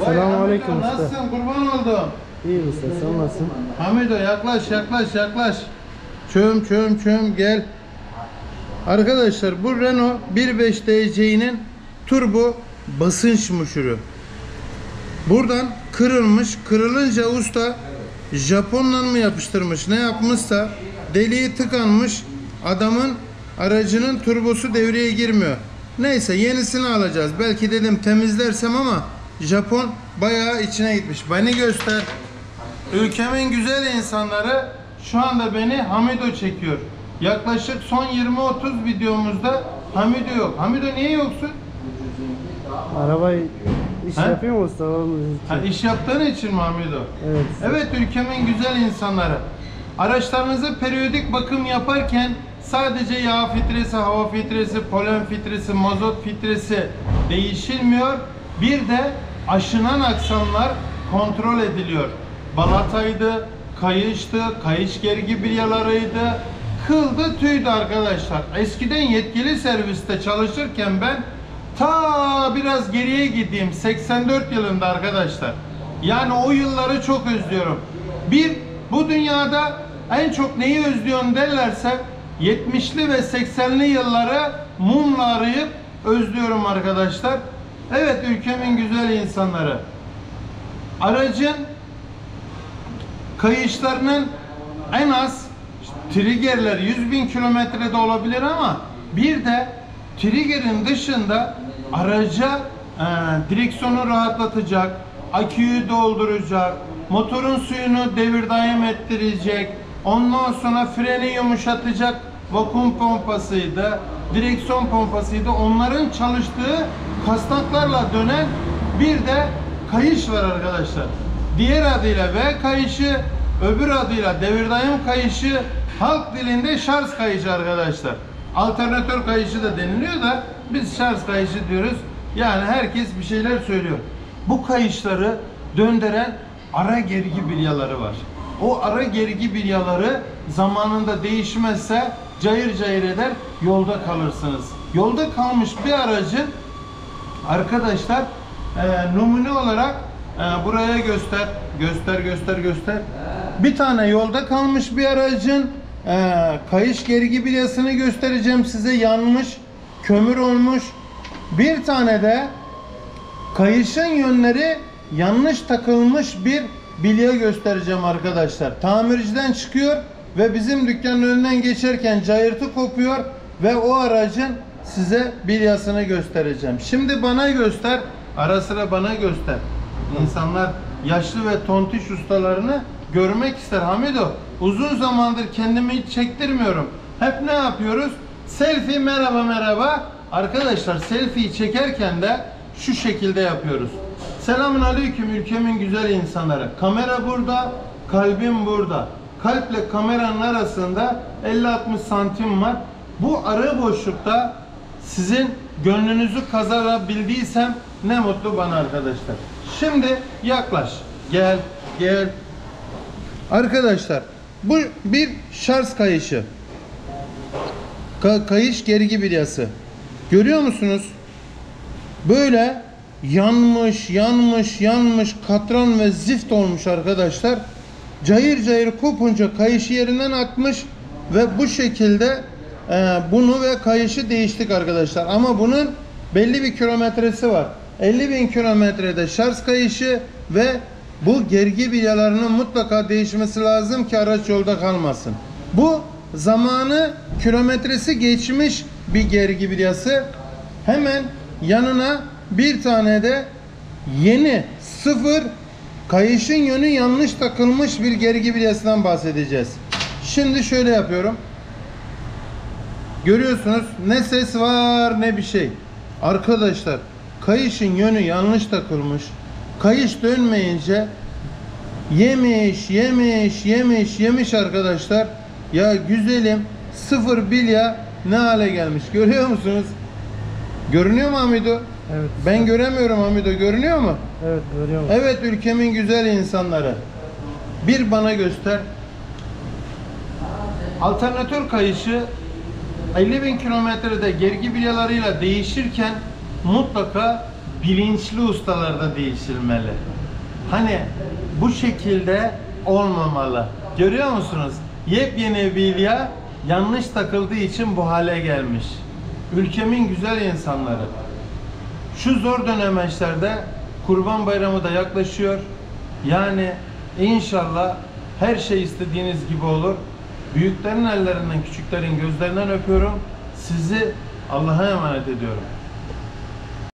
Selamünaleyküm usta. Nasılsın? Kurban oldum. İyi usta, sen nasılsın? Hamido yaklaş. Çöm gel. Arkadaşlar bu Renault 1.5 DC'nin turbo basınç muşuru. Buradan kırılmış. Kırılınca usta Japonla mı yapıştırmış ne yapmışsa deliği tıkanmış, adamın aracının turbosu devreye girmiyor. Neyse yenisini alacağız. Belki dedim temizlersem ama Japon bayağı içine gitmiş. Beni göster. Ülkemin güzel insanları şu anda beni Hamido çekiyor. Yaklaşık son 20-30 videomuzda Hamido yok. Hamido niye yoksun? Arabayı iş He? yapıyor mu usta? İş yaptığın için mi Hamido? Evet. Evet ülkemin güzel insanları. Araçlarınızı periyodik bakım yaparken sadece yağ filtresi, hava filtresi, polen filtresi, mazot filtresi değişilmiyor. Bir de aşınan aksamlar kontrol ediliyor. Balataydı, kayıştı, kayış gergi bilyalarıydı, kıldı, tüydü arkadaşlar. Eskiden yetkili serviste çalışırken ben ta biraz geriye gideyim 84 yılında arkadaşlar. Yani o yılları çok özlüyorum. Bu dünyada en çok neyi özlüyorsun derlerse 70'li ve 80'li yılları mumla arayıp özlüyorum arkadaşlar. Evet ülkemin güzel insanları. Aracın kayışlarının en az triggerler 100.000 kilometrede olabilir ama bir de triggerin dışında araca direksiyonu rahatlatacak, aküyü dolduracak, motorun suyunu devir daim ettirecek, ondan sonra freni yumuşatacak vakum pompasıydı, direksiyon pompasıydı. Onların çalıştığı kasnaklarla dönen bir de kayış var arkadaşlar. Diğer adıyla V kayışı, öbür adıyla devir daim kayışı, halk dilinde şarj kayışı arkadaşlar. Alternatör kayışı da deniliyor da biz şarj kayışı diyoruz. Yani herkes bir şeyler söylüyor. Bu kayışları döndüren ara gergi bilyaları var. O ara gergi bilyaları zamanında değişmezse cayır cayır eder, yolda kalırsınız. Yolda kalmış bir aracın arkadaşlar numune olarak buraya göster. Bir tane yolda kalmış bir aracın kayış gergi bilyasını göstereceğim size, yanmış, kömür olmuş. Bir tane de kayışın yönleri yanlış takılmış bir bilye göstereceğim arkadaşlar. Tamirciden çıkıyor ve bizim dükkanın önünden geçerken cayırtı kopuyor ve o aracın size bilyasını göstereceğim. Şimdi bana göster, ara sıra bana göster. İnsanlar yaşlı ve tontiş ustalarını görmek ister. Hamido, uzun zamandır kendimi hiç çektirmiyorum. Hep ne yapıyoruz? Selfie, merhaba. Arkadaşlar selfie'yi çekerken de şu şekilde yapıyoruz. Selamünaleyküm ülkemin güzel insanları. Kamera burada, kalbim burada. Kalple kameranın arasında 50-60 santim var. Bu ara boşlukta sizin gönlünüzü kazanabildiysem ne mutlu bana arkadaşlar. Şimdi yaklaş. Gel. Arkadaşlar bu bir şarj kayışı. Kayış gergi bilyası. Görüyor musunuz? Böyle yanmış, katran ve zift olmuş arkadaşlar. Cayır kopunca kayışı yerinden atmış ve bu şekilde bunu ve kayışı değiştik arkadaşlar. Ama bunun belli bir kilometresi var. 50.000 kilometrede şarj kayışı ve bu gergi bilyalarının mutlaka değişmesi lazım ki araç yolda kalmasın. Bu zamanı kilometresi geçmiş bir gergi bilyası. Hemen yanına bir tane de yeni sıfır kayışın yönü yanlış takılmış bir gergi bilyasından bahsedeceğiz. Şimdi şöyle yapıyorum. Görüyorsunuz ne ses var ne bir şey. Arkadaşlar kayışın yönü yanlış takılmış. Kayış dönmeyince yemiş arkadaşlar. Ya güzelim sıfır bilya ne hale gelmiş. Görüyor musunuz? Görünüyor mu Hamido? Evet. Ben göremiyorum Hamido. Görünüyor mu? Evet, görüyorum. Evet ülkemin güzel insanları. Bir bana göster. Alternatör kayışı 50.000 kilometrede gergi bilyalarıyla değişirken mutlaka bilinçli ustalarda değişilmeli. Hani bu şekilde olmamalı. Görüyor musunuz? Yepyeni bilya yanlış takıldığı için bu hale gelmiş. Ülkemin güzel insanları. Şu zor dönemeçlerde Kurban Bayramı da yaklaşıyor. Yani inşallah her şey istediğiniz gibi olur. Büyüklerin ellerinden, küçüklerin gözlerinden öpüyorum. Sizi Allah'a emanet ediyorum.